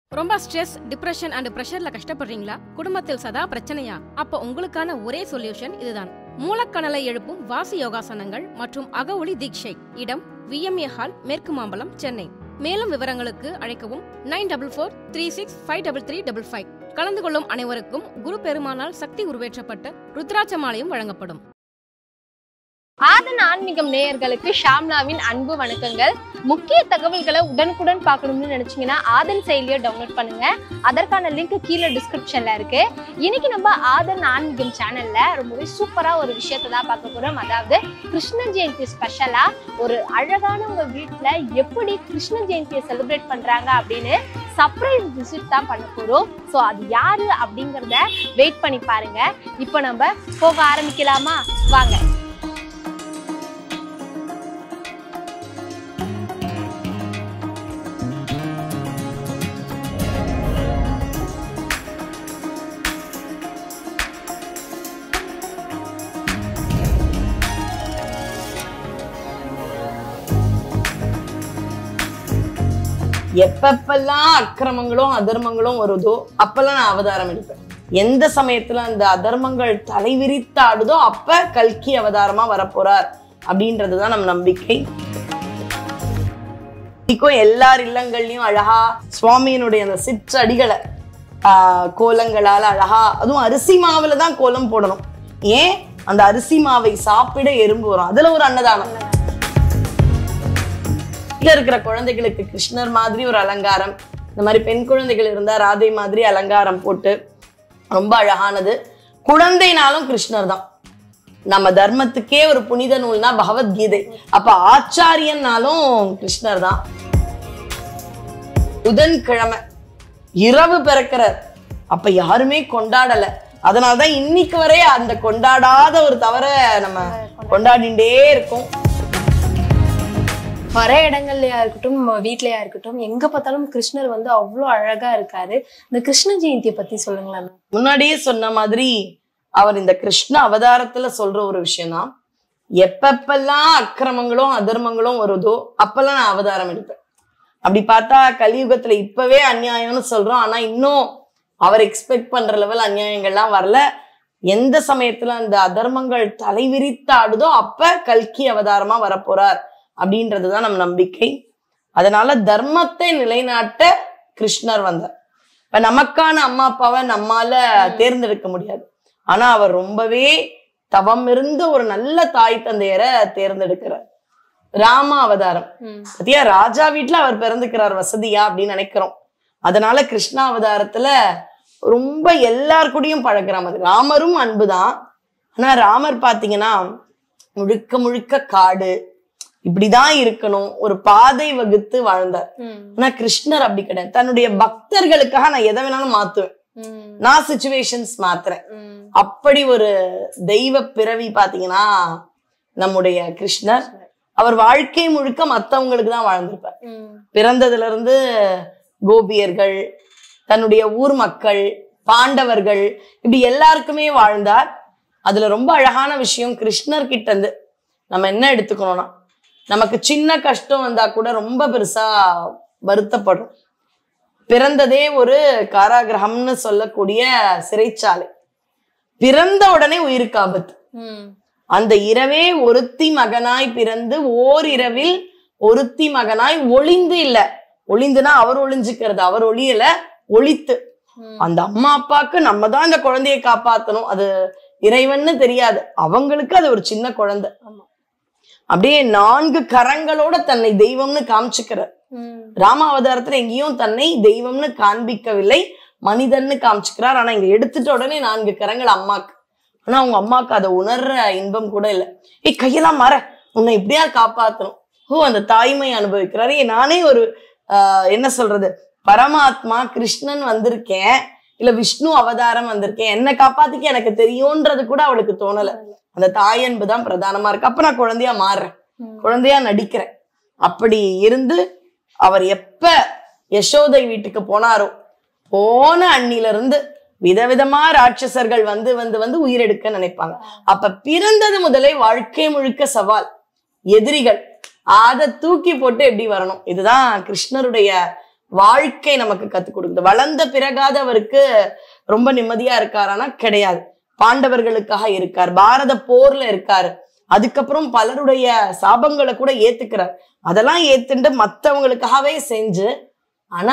ரொம்ப stress, depression and பிரஷர்ல கஷ்டப்படுறீங்களா? குடும்பத்தில் சதா பிரச்சனையா? அப்ப உங்களுக்கான ஒரே சொல்யூஷன் இதுதான். மூலக்கணலை எழுப்பும் வாசி யோகாசனங்கள் மற்றும் அகவொளி தீட்சை. இடம் VMA ஹால், மேற்கு மாம்பலம், சென்னை. மேலும் விவரங்களுக்கு அழைக்கவும் 9443653355. கலந்து கொள்ளும் அனைவருக்கும் குரு பெருமானால் சக்தி உருவேற்றப்பட்ட ருத்ராட்ச மாலையும் வழங்கப்படும். ஆதன் ஆன்மீகம் நேயர்களுக்கு ஷாம்லாவின் அன்பு வணக்கங்கள். முக்கிய தகவல்களை உடனுக்குடன் பார்க்கணும்னு நினைச்சீங்கன்னா ஆதன் செயலியை டவுன்லோட் பண்ணுங்க. அதற்கான லிங்க் கீழே டிஸ்கிரிப்ஷன்ல இருக்கு. இன்னைக்கு நம்ம ஆதன் ஆன்மீகம் சேனல்ல ரொம்பவே சூப்பரா ஒரு விஷயத்தை தான் பார்க்க போறோம். அதாவது கிருஷ்ண ஜெயந்தி ஸ்பெஷலா ஒரு அழகான உங்க வீட்டுல எப்படி கிருஷ்ண ஜெயந்தியை செலிப்ரேட் பண்றாங்க அப்படின்னு சர்ப்ரைஸ் விசிட் தான் பண்ண போறோம். ஸோ அது யாரு அப்படிங்கிறத வெயிட் பண்ணி பாருங்க. இப்போ நம்ம போக ஆரம்பிக்கலாமா? வாங்க. எப்பப்பெல்லாம் அக்கிரமங்களும் அதர்மங்களும் வருதோ அப்பெல்லாம் நான் அவதாரம் எடுப்பேன். எந்த சமயத்துல அந்த அதர்மங்கள் தலைவிரித்தாடுதோ அப்ப கல்கி அவதாரமா வரப்போறார் அப்படின்றதுதான் நம் நம்பிக்கை. எல்லார் இல்லங்கள்லயும் அழகா சுவாமியினுடைய அந்த சிற்றடிகளை கோலங்களால அழகா, அதுவும் அரிசி மாவுல தான் கோலம் போடணும். ஏன்? அந்த அரிசி மாவை சாப்பிட எறும்பு வரும், அதுல ஒரு அன்னதானம். இருக்கிற குழந்தைகளுக்கு கிருஷ்ணர் மாதிரி ஒரு அலங்காரம், இந்த மாதிரி பெண் குழந்தைகள் இருந்தா ராதை மாதிரி அலங்காரம் போட்டு ரொம்ப அழகானது. குழந்தைனாலும் கிருஷ்ணர் தான். நம்ம தர்மத்துக்கே ஒரு புனித நூல்னா பகவத்கீதை, அப்ப ஆச்சாரியன்னாலும் கிருஷ்ணர் தான். புதன்கிழமை இரவு பிறக்கிறார், அப்ப யாருமே கொண்டாடல. அதனாலதான் இன்னைக்கு வரை அந்த கொண்டாடாத ஒரு தவற நம்ம கொண்டாடிண்டே இருக்கோம். வர இடங்கள்லயா இருக்கட்டும், வீட்லயா இருக்கட்டும், எங்க பார்த்தாலும் கிருஷ்ணர் வந்து அவ்வளவு அழகா இருக்காரு. இந்த கிருஷ்ண ஜெயந்தியை பத்தி சொல்லுங்களேன். முன்னாடியே சொன்ன மாதிரி அவர் இந்த கிருஷ்ண அவதாரத்துல சொல்ற ஒரு விஷயம்தான், எப்பப்பெல்லாம் அக்கிரமங்களும் அதர்மங்களும் வருதோ அப்பெல்லாம் நான் அவதாரம் எடுப்பேன். அப்படி பார்த்தா கலியுகத்துல இப்பவே அநியாயம்னு சொல்றோம், ஆனா இன்னும் அவர் எக்ஸ்பெக்ட் பண்ற லெவல் அநியாயங்கள்லாம் வரல. எந்த சமயத்துல அந்த அதர்மங்கள் தலைவிரித்தாடுதோ அப்ப கல்கி அவதாரமா வரப்போறார் அப்படின்றதுதான் நம் நம்பிக்கை. அதனால தர்மத்தை நிலைநாட்ட கிருஷ்ணர் வந்தார். இப்ப நமக்கான அம்மா அப்பாவை நம்மால தேர்ந்தெடுக்க முடியாது, ஆனா அவர் ரொம்பவே தவம் இருந்து ஒரு நல்ல தாய் தந்தையரை தேர்ந்தெடுக்கிறார். ராம அவதாரம் பத்தியா, ராஜா வீட்டுல அவர் பிறந்துக்கிறார், வசதியா அப்படின்னு நினைக்கிறோம். அதனால கிருஷ்ணா அவதாரத்துல ரொம்ப எல்லார் கூடயும் பழகிற மாதிரி. ராமரும் அன்புதான், ஆனா ராமர் பாத்தீங்கன்னா முழுக்க முழுக்க காடு, இப்படிதான் இருக்கணும், ஒரு பாதை வகுத்து வாழ்ந்தார். ஆனா கிருஷ்ணர் அப்படி கிடையாது. தன்னுடைய பக்தர்களுக்காக நான் எதை வேணாலும் மாத்துவேன், நான் சிச்சுவேஷன்ஸ் மாத்துறேன். அப்படி ஒரு தெய்வ பிறவி பாத்தீங்கன்னா நம்முடைய கிருஷ்ணர். அவர் வாழ்க்கை முழுக்க மத்தவங்களுக்கு தான் வாழ்ந்திருப்பார். பிறந்ததுல இருந்து கோபியர்கள், தன்னுடைய ஊர் மக்கள், பாண்டவர்கள், இப்படி எல்லாருக்குமே வாழ்ந்தார். அதுல ரொம்ப அழகான விஷயம், கிருஷ்ணர் கிட்ட இருந்து நம்ம என்ன எடுத்துக்கணும்னா, நமக்கு சின்ன கஷ்டம் வந்தா கூட ரொம்ப பெருசா வருத்தப்படும். பிறந்ததே ஒரு காராகிரகம்னு சொல்லக்கூடிய சிறைச்சாலை, பிறந்த உடனே உயிருக்கு ஆபத்து. அந்த இரவே ஒருத்தி மகனாய் பிறந்து ஓர் இரவில் ஒருத்தி மகனாய் ஒளிந்து, இல்ல ஒளிந்துனா அவர் ஒளிஞ்சுக்கிறது, அவர் ஒளியல, ஒளித்து. அந்த அம்மா அப்பாக்கு நம்ம தான் இந்த குழந்தைய காப்பாத்தணும், அது இறைவன்னு தெரியாது, அவங்களுக்கு அது ஒரு சின்ன குழந்தை. அப்படியே 4 கரங்களோட தன்னை தெய்வம்னு காமிச்சுக்கிறார். ராமாவதாரத்துல எங்கேயும் தன்னை தெய்வம்னு காண்பிக்கவில்லை, மனிதன்னு காமிச்சுக்கிறார். ஆனா இங்க எடுத்துட்ட உடனே 4 கரங்கள் அம்மாக்கு. ஆனா அவங்க அம்மாக்கு அதை உணர்ற இன்பம் கூட இல்லை. கையெல்லாம் மற, உன்னை இப்படியா காப்பாத்தணும். அந்த தாய்மை அனுபவிக்கிறாரு. நானே ஒரு என்ன சொல்றது, பரமாத்மா கிருஷ்ணன் வந்திருக்கேன், இல்ல விஷ்ணு அவதாரம் வந்திருக்கேன், என்னை காப்பாத்திக்க எனக்கு தெரியும்ன்றது கூட அவளுக்கு தோணல. அந்த தாயன்பு தான் பிரதானமா இருக்கு. அப்ப நான் குழந்தையா மாறுறேன், குழந்தையா நடிக்கிறேன். அப்படி இருந்து அவர் எப்ப யசோதை வீட்டுக்கு போனாரோ, போன அண்ணில இருந்து விதவிதமா ராட்சசர்கள் வந்து வந்து வந்து உயிரெடுக்க நினைப்பாங்க. அப்ப பிறந்தது முதலே வாழ்க்கை முழுக்க சவால், எதிரிகள், அதை தூக்கி போட்டு எப்படி வரணும். இதுதான் கிருஷ்ணருடைய வாழ்க்கை நமக்கு கத்துக் கொடுக்குது. வளர்ந்த பிறகாத அவருக்கு ரொம்ப நிம்மதியா இருக்காரானா கிடையாது. பாண்டவர்களுக்காக இருக்கார், பாரத போர்ல இருக்காரு, அதுக்கப்புறம் பலருடைய சாபங்களை கூட ஏத்துக்கிறார். அதெல்லாம் ஏத்துண்டு மத்தவங்களுக்காகவே செஞ்சு, ஆனா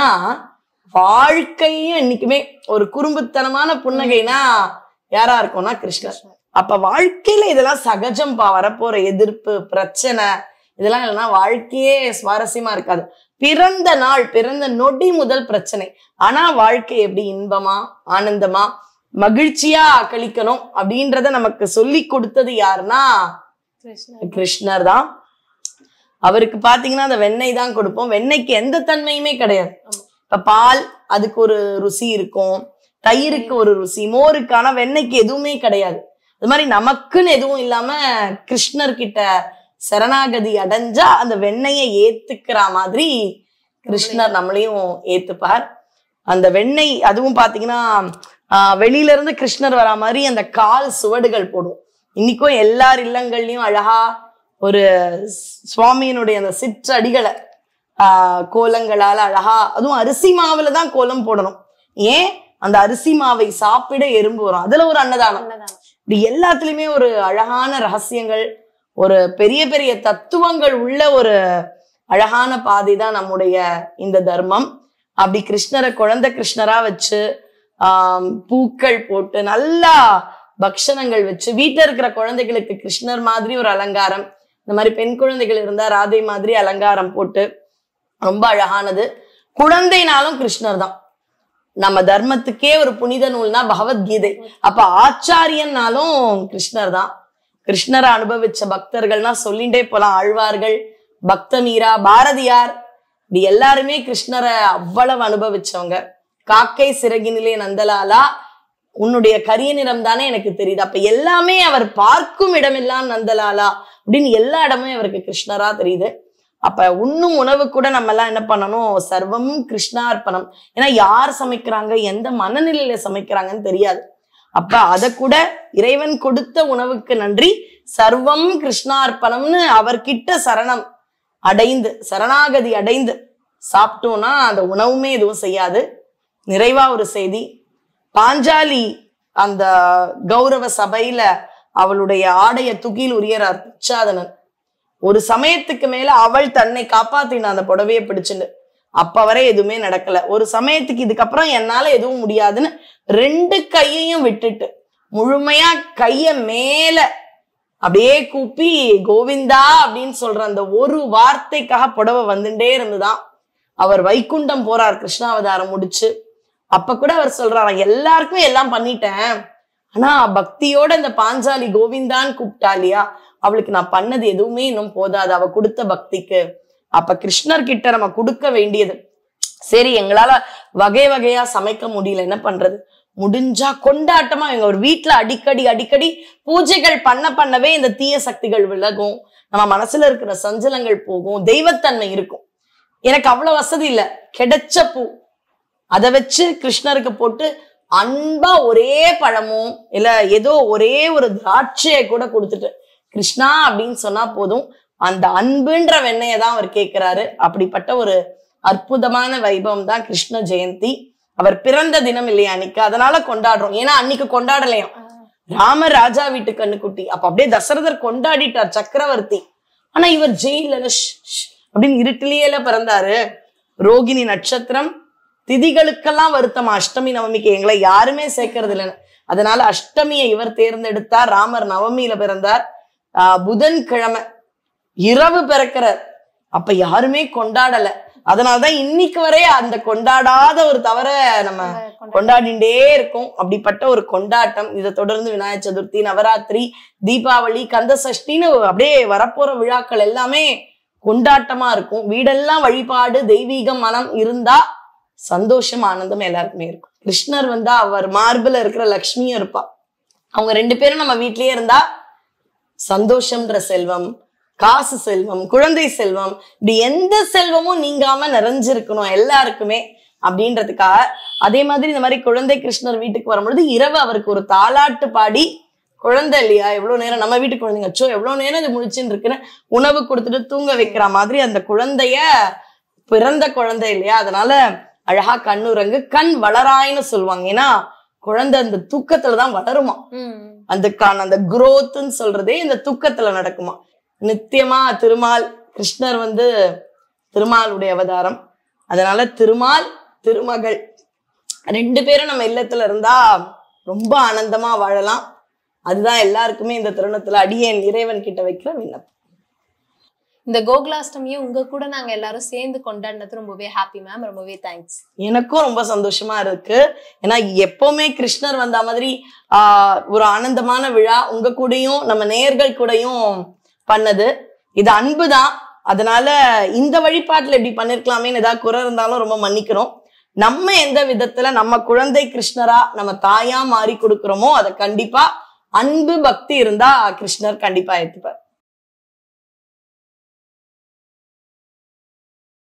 வாழ்க்கையும் இன்னைக்குமே ஒரு குறும்புத்தனமான புன்னகைனா யாரா இருக்கும்னா கிருஷ்ணர். அப்ப வாழ்க்கையில இதெல்லாம் சகஜம்பா. வரப்போற எதிர்ப்பு, பிரச்சனை இதெல்லாம் இல்லைன்னா வாழ்க்கையே சுவாரஸ்யமா இருக்காது. பிறந்த நாள், பிறந்த நொடி முதல் பிரச்சனை. ஆனா வாழ்க்கை எப்படி இன்பமா, ஆனந்தமா, மகிழ்ச்சியா கழிக்கணும் அப்படின்றத நமக்கு சொல்லி கொடுத்தது யாருன்னா கிருஷ்ணர் தான். அவருக்கு பாத்தீங்கன்னா அந்த வெண்ணெய் தான் கொடுப்போம். வெண்ணெய்க்கு எந்த தன்மையுமே கிடையாது. இப்ப பால் அதுக்கு ஒரு ருசி இருக்கும், தயிருக்கு ஒரு ருசி, மோருக்கு. ஆனா வெண்ணெய்க்கு எதுவுமே கிடையாது. அது மாதிரி நமக்குன்னு எதுவும் இல்லாம கிருஷ்ணர்கிட்ட சரணாகதி அடைஞ்சா அந்த வெண்ணெயை ஏத்துக்கிற மாதிரி கிருஷ்ணர் நம்மளையும் ஏத்துப்பார். அந்த வெண்ணெய் அதுவும் பாத்தீங்கன்னா வெளியில இருந்து கிருஷ்ணர் வரா மாதிரி அந்த கால் சுவடுகள் போடும். இன்னைக்கும் எல்லார் இல்லங்கள்லயும் அழகா ஒரு சுவாமியினுடைய அந்த சிற்றடிகளை கோலங்களால அழகா, அதுவும் அரிசி மாவுல தான் கோலம் போடணும். ஏன்? அந்த அரிசி மாவை சாப்பிட எறும்பு வரும், அதுல ஒரு அன்னதானம். இப்படி எல்லாத்துலயுமே ஒரு அழகான ரகசியங்கள், ஒரு பெரிய பெரிய தத்துவங்கள் உள்ள ஒரு அழகான பாதை தான் நம்முடைய இந்த தர்மம். அப்படி கிருஷ்ணரை குழந்தை கிருஷ்ணரா வச்சு பூக்கள் போட்டு நல்லா பக்ஷணங்கள் வச்சு, வீட்டுல இருக்கிற குழந்தைகளுக்கு கிருஷ்ணர் மாதிரி ஒரு அலங்காரம், இந்த மாதிரி பெண் குழந்தைகள் இருந்தா ராதை மாதிரி அலங்காரம் போட்டு ரொம்ப அழகானது. குழந்தைனாலும் கிருஷ்ணர் தான். நம்ம தர்மத்துக்கே ஒரு புனித நூல்னா பகவத்கீதை. அப்ப ஆச்சாரியன்னாலும் கிருஷ்ணர் தான். கிருஷ்ணரை அனுபவிச்ச பக்தர்கள்னா சொல்லிண்டே போலாம். ஆழ்வார்கள், பக்த மீரா, பாரதியார், இப்படி எல்லாருமே கிருஷ்ணரை அவ்வளவு அனுபவிச்சவங்க. காக்கை சிறகினிலே நந்தலாலா, உன்னுடைய கரிய நிறம் தானே எனக்கு தெரியுது. அப்ப எல்லாமே அவர் பார்க்கும் இடமெல்லாம் நந்தலாலா அப்படின்னு எல்லா இடமும் அவருக்கு கிருஷ்ணரா தெரியுது. அப்ப உண்ணும் உணவு கூட நம்ம எல்லாம் என்ன பண்ணணும்? சர்வம் கிருஷ்ணார்ப்பணம். ஏன்னா யார் சமைக்கிறாங்க, எந்த மனநிலையில சமைக்கிறாங்கன்னு தெரியாது. அப்ப அத கூட இறைவன் கொடுத்த உணவுக்கு நன்றி, சர்வம் கிருஷ்ணார்ப்பணம்னு அவர்கிட்ட சரணம் அடைந்து, சரணாகதி அடைந்து சாப்பிட்டோம்னா அந்த உணவுமே எதுவும் செய்யாது. நிறைவா ஒரு செய்தி, பாஞ்சாலி அந்த கௌரவ சபையில அவளுடைய ஆடைய துகில் உரியறார் துச்சாதனன். ஒரு சமயத்துக்கு மேல அவள் தன்னை காப்பாத்தின அந்த புடவையை பிடிச்சுன்னு. அப்ப வரை எதுவுமே நடக்கல. ஒரு சமயத்துக்கு இதுக்கப்புறம் என்னால எதுவும் முடியாதுன்னு 2 கையையும் விட்டுட்டு முழுமையா கைய மேல அப்படியே கூப்பி கோவிந்தா அப்படின்னு சொல்ற அந்த ஒரு வார்த்தைக்காக புடவை வந்துட்டே இருந்துதான். அவர் வைகுண்டம் போறார் கிருஷ்ணாவதாரம் முடிச்சு. அப்ப கூட அவர் சொல்றாரு, எல்லாருக்கும் எல்லாம் பண்ணிட்டேன், ஆனா பக்தியோட இந்த பாஞ்சாலி கோவிந்தான்னு கூப்பிட்டா இல்லையா, அவளுக்கு நான் பண்ணது எதுவுமே இன்னும் போதாது அவ கொடுத்த பக்திக்கு. அப்ப கிருஷ்ணர் கிட்ட நம்ம கொடுக்க வேண்டியது, சரி எங்களால வகை வகையா சமைக்க முடியல, என்ன பண்றது? முடிஞ்சா கொண்டாட்டமா எங்க ஒரு வீட்டுல அடிக்கடி பூஜைகள் பண்ணவே இந்த தீய சக்திகள் விலகும், நம்ம மனசுல இருக்கிற சஞ்சலங்கள் போகும், தெய்வத்தன்மை இருக்கும். எனக்கு அவ்வளவு வசதி இல்ல, கிடைச்ச பூ அதை வச்சு கிருஷ்ணருக்கு போட்டு அன்பா ஒரே பழமும் இல்ல ஏதோ ஒரே ஒரு திராட்சையை கூட கொடுத்துட்டு கிருஷ்ணா அப்படின்னு சொன்னா போதும். அந்த அன்புன்ற வெண்ணையை தான் அவர் கேட்கிறாரு. அப்படிப்பட்ட ஒரு அற்புதமான வைபவம் தான் கிருஷ்ண ஜெயந்தி. அவர் பிறந்த தினம் இல்லையா அன்னைக்கு, அதனால கொண்டாடுறோம். ஏன்னா அன்னைக்கு கொண்டாடலையாம், ராமர் ராஜா வீட்டு கண்ணுக்குட்டி. அப்ப அப்படியே தசரதர் கொண்டாடிட்டார், சக்கரவர்த்தி. ஆனா இவர் ஜெயில அப்படின்னு இருட்டிலேயே பிறந்தாரு. ரோகிணி நட்சத்திரம், திதிகளுக்கெல்லாம் வருத்தமா, அஷ்டமி நவமிக்கு எங்களை யாருமே சேர்க்கறது இல்லைன்னு. அதனால அஷ்டமியை இவர் தேர்ந்தெடுத்தார். ராமர் நவமியில பிறந்தார். புதன்கிழமை இரவு பிறக்கிறார். அப்ப யாருமே கொண்டாடல. அதனாலதான் இன்னைக்கு வரை அந்த கொண்டாடாத ஒரு தவற நம்ம கொண்டாடிண்டே இருக்கோம். அப்படிப்பட்ட ஒரு கொண்டாட்டம். இதை தொடர்ந்து விநாயகர் சதுர்த்தி, நவராத்திரி, தீபாவளி, கந்த சஷ்டின்னு அப்படியே வரப்போற விழாக்கள் எல்லாமே கொண்டாட்டமா இருக்கும். வீடெல்லாம் வழிபாடு, தெய்வீகம் மனம் இருந்தா சந்தோஷம் ஆனந்தம் எல்லாருக்குமே இருக்கும். கிருஷ்ணர் வந்தா அவர் மார்புல இருக்கிற லக்ஷ்மியும் இருப்பா. அவங்க 2 பேரும் நம்ம வீட்லயே இருந்தா சந்தோஷம்ன்ற செல்வம், காசு செல்வம், குழந்தை செல்வம், இப்படி எந்த செல்வமும் நீங்காம நிறைஞ்சிருக்கணும் எல்லாருக்குமே அப்படின்றதுக்காக. அதே மாதிரி இந்த மாதிரி குழந்தை கிருஷ்ணர் வீட்டுக்கு வரும்பொழுது இரவு அவருக்கு ஒரு தாலாட்டு பாடி, குழந்தை இல்லையா எவ்வளவு நேரம் நம்ம வீட்டு குழந்தைங்க அச்சோ எவ்வளவு நேரம் இது முழிச்சுன்னு இருக்குன்னு உணவு கொடுத்துட்டு தூங்க வைக்கிற மாதிரி அந்த குழந்தைய பிறந்த குழந்தை இல்லையா, அதனால அழகா கண்ணுறங்கு, கண் வளராயின்னு சொல்லுவாங்க. ஏன்னா குழந்தை அந்த தூக்கத்துலதான் வளருமா. அதுக்கான அந்த குரோத்ன்னு சொல்றதே இந்த தூக்கத்துல நடக்குமா. நித்தியமா திருமால், கிருஷ்ணர் திருமாலுடைய அவதாரம். அதனால திருமால் திருமகள் 2 பேரும் நம்ம இல்லத்துல இருந்தா ரொம்ப ஆனந்தமா வாழலாம். அதுதான் எல்லாருக்குமே இந்த தருணத்துல அடியேன் இறைவன் கிட்ட வைக்கிற விண்ணப்பம். இந்த கோகுலாஷ்டமியை உங்க கூட நாங்க எல்லாரும் சேர்ந்து கொண்டாடினது ரொம்பவே ஹாப்பி மேம். ரொம்பவே தேங்க்ஸ். எனக்கும் ரொம்ப சந்தோஷமா இருக்கு. ஏன்னா எப்பவுமே கிருஷ்ணர் வந்த மாதிரி ஒரு ஆனந்தமான விழா உங்க கூடயும் நம்ம நேயர்கள் கூடயும் பண்ணது. இது அன்புதான். அதனால இந்த வழிபாட்டுல இப்படி பண்ணிருக்கலாமேன்னு ஏதாவது குறை இருந்தாலும் ரொம்ப மன்னிக்கிறோம். நம்ம எந்த விதத்துல நம்ம குழந்தை கிருஷ்ணரா நம்ம தாயா மாறி கொடுக்கிறோமோ அதை கண்டிப்பா அன்பு பக்தி இருந்தா கிருஷ்ணர் கண்டிப்பா ஏத்துப்பார்.